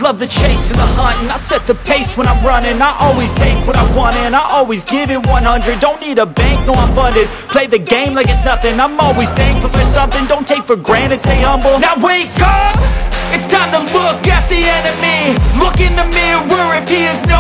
love the chase and the hunt, and I set the pace when I'm running. I always take what I want and I always give it 100. Don't need a bank, no I'm funded. Play the game like it's nothing. I'm always thankful for something. Don't take for granted, stay humble. Now wake up, it's time to look at the enemy. Look in the mirror if he is no